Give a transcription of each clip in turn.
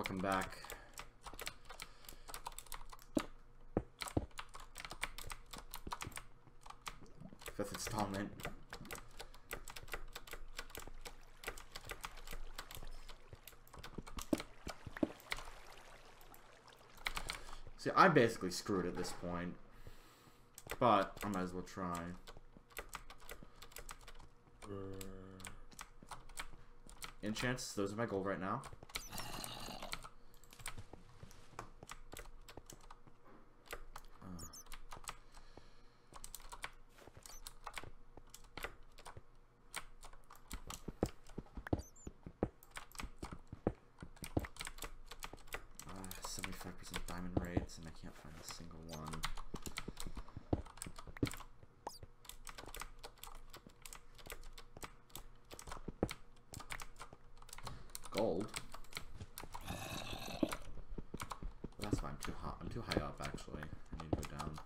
welcome back. Fifth installment. See, I basically screwed at this point, but I might as well try. Enchants, those are my goal right now. Diamond raids, and I can't find a single one. Gold. That's fine. I'm too hot. I'm too high up, actually. I need to go down.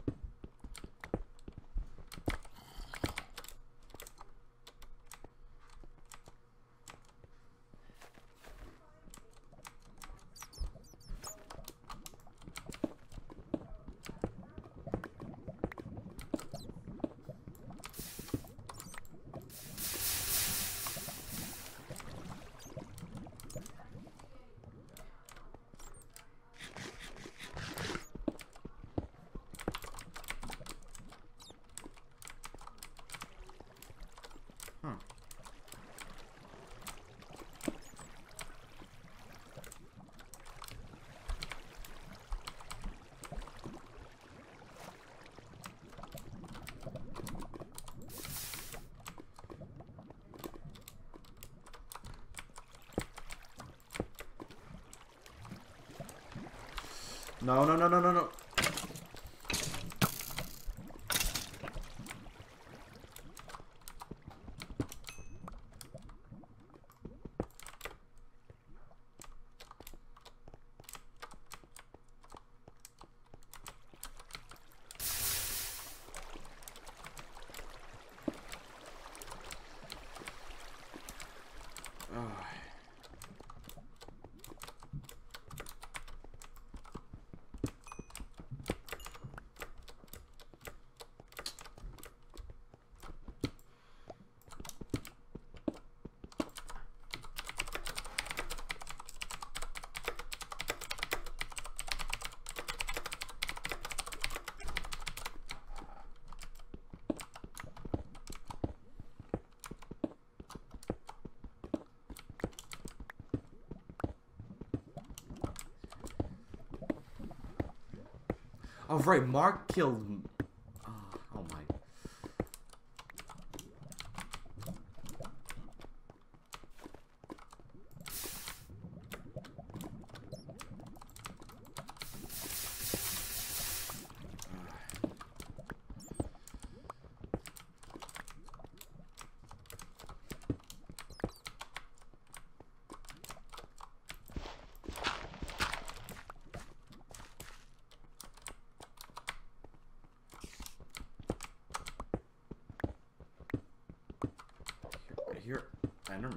No, no, no, no, no, no. Oh, right, Mark killed... Oh my... Here, Enderman.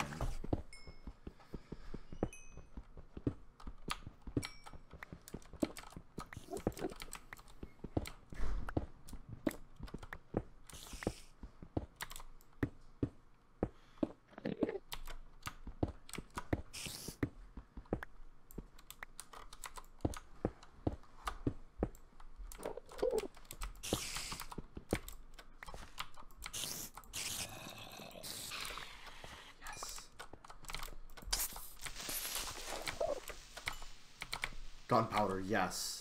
Gunpowder, yes.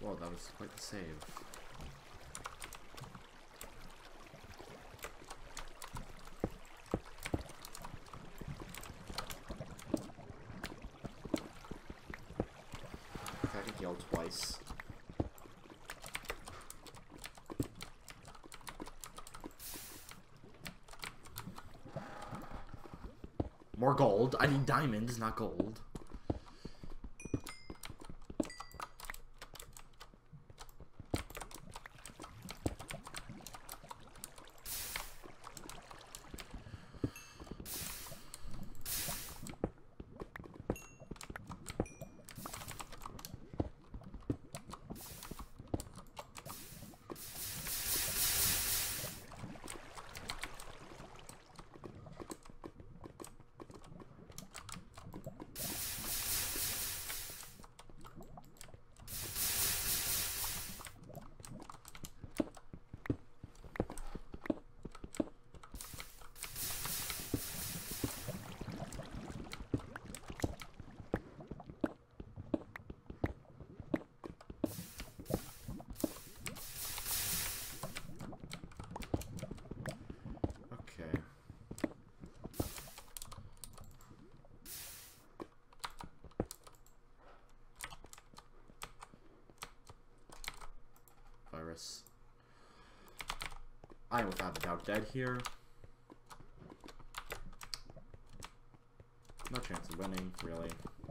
Whoa, that was quite the save. Okay, I can heal twice. More gold. I need diamonds, not gold. I am without a doubt dead here. No chance of winning, really.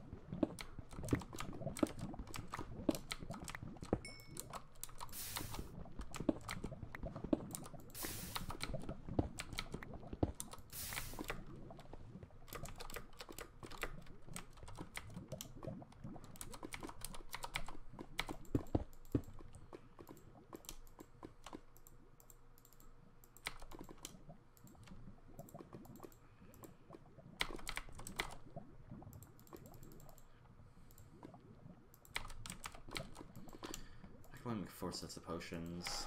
I can make 4 sets of potions.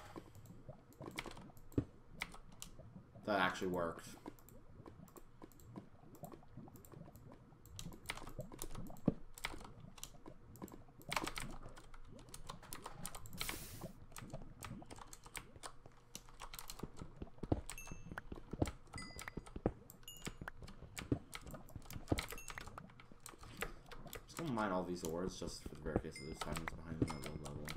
That actually worked. Just gonna mine all these ores just for the rare case that there's diamonds behind them at low level.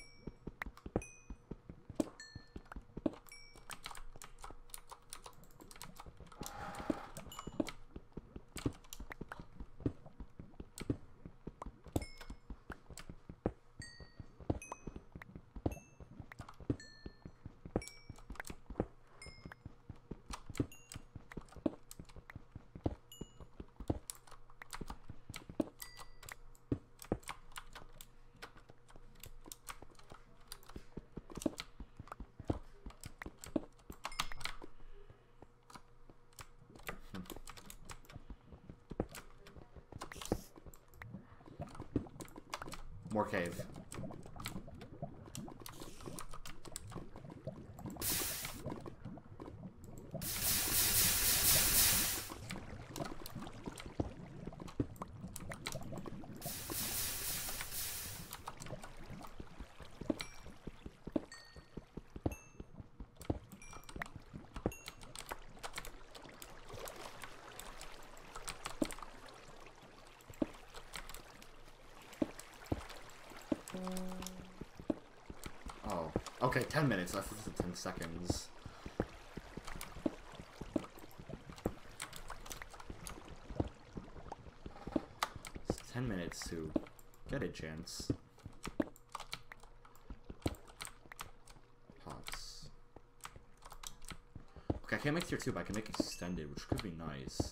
More cave. Oh, okay, 10 minutes. That's 10 seconds. It's 10 minutes to get a chance. Pots. Okay, I can't make tier 2, but I can make extended, which could be nice.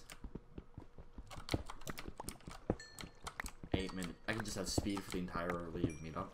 8 minutes. I can just have speed for the entire leave meetup.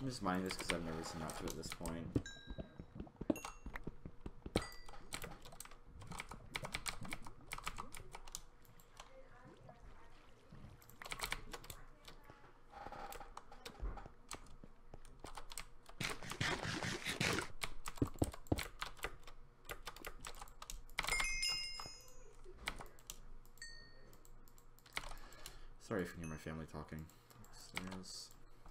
I'm just mining this because I've never seen out to at this point. Sorry if you can hear my family talking upstairs.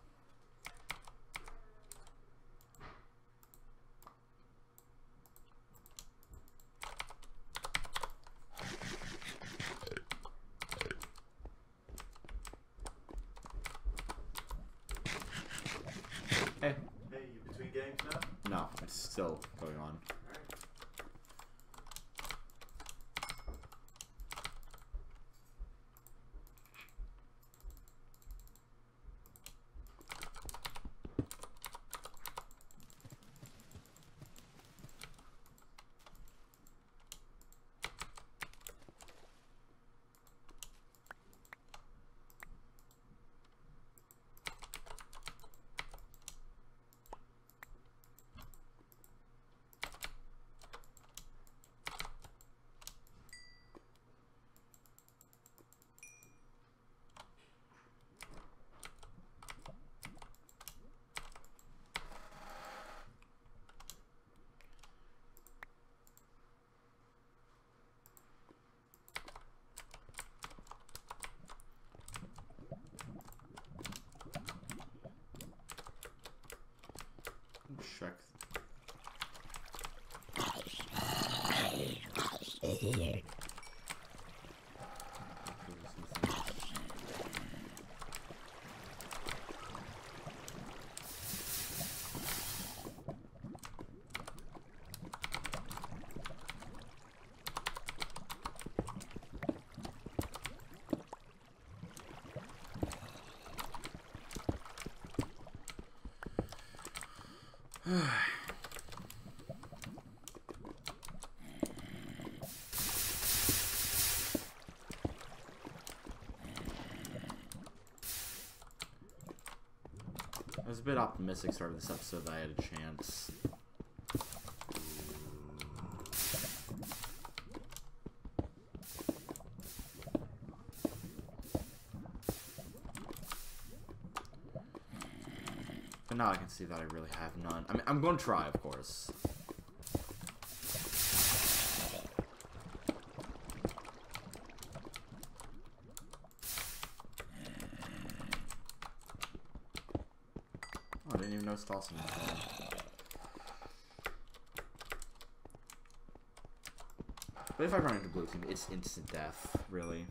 Hey. Hey, you between games now? No, it's still going on. Check. I was a bit optimistic starting this episode that I had a chance. But now I can see that I really have none. I mean, I'm going to try, of course. Oh, I didn't even notice Dawson was there. But if I run into blue team, it's instant death, really.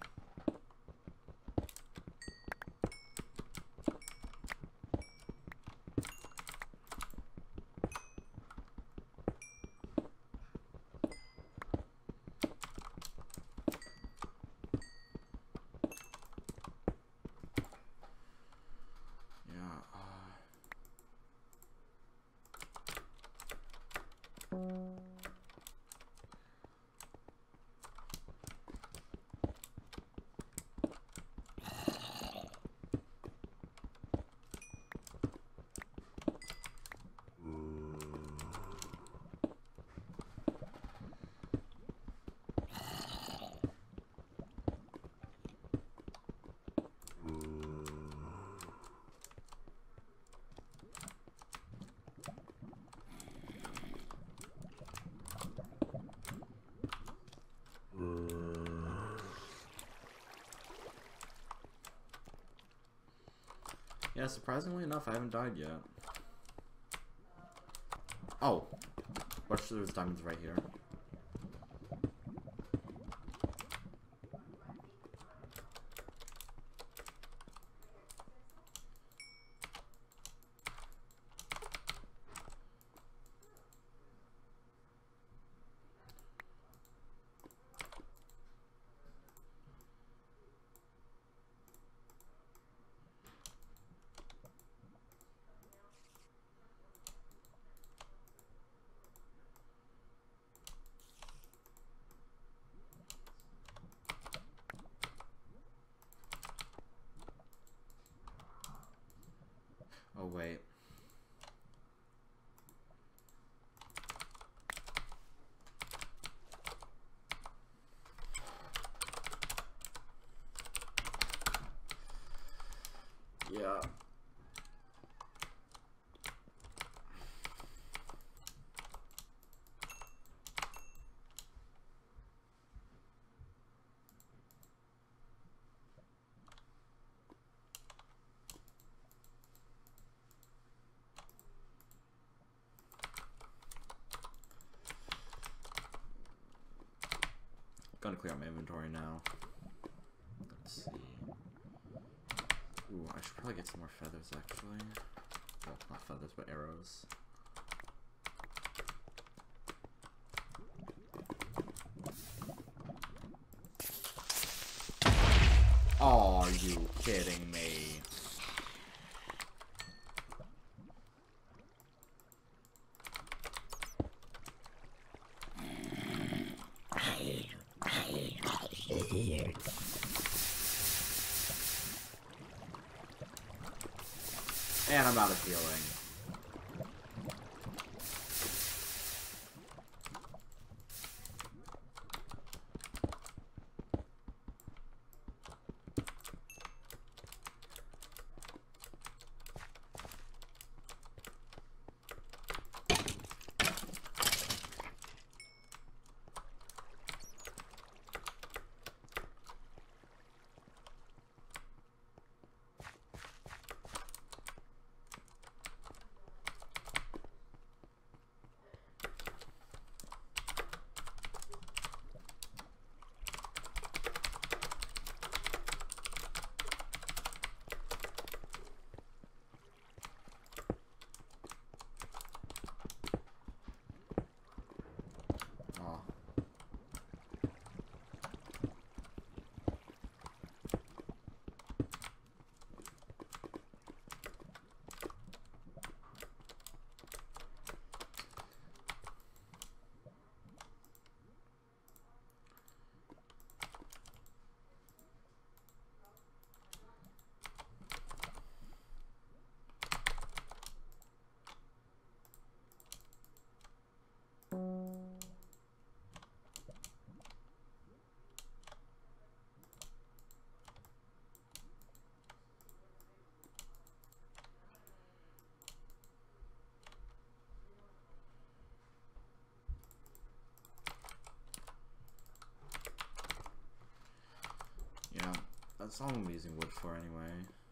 Yeah, surprisingly enough, I haven't died yet. Oh, watch, there's diamonds right here. Oh, wait. gonna clear out my inventory now. Let's see. Ooh, I should probably get some more feathers, actually. Well, not feathers, but arrows. Oh, are you kidding me? And I'm out of healing. Yeah, that's all I'm using wood for anyway.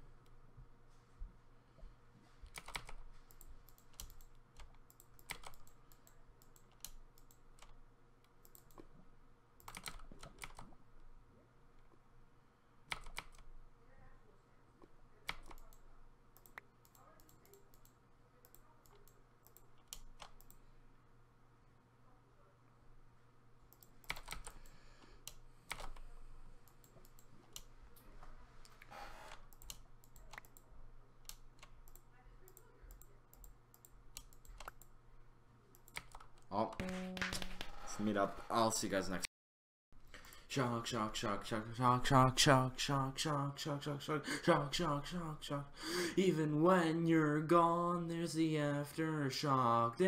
Oh, let's meet up. I'll see you guys next. Shock, shock, shock, shock, shock, shock, shock, shock, shock, shock, shock, shock, shock, shock, shock, shock. Even when you're gone, there's the aftershock.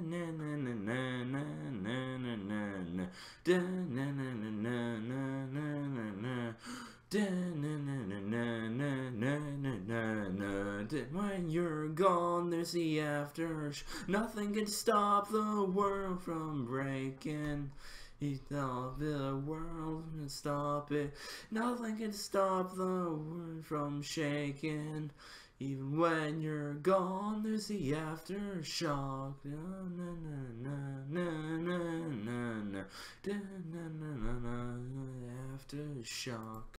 When you're gone, there's the aftershock. Nothing can stop the world from breaking. He thought the world can stop it. Nothing can stop the world from shaking. Even when you're gone, there's the aftershock. Aftershock.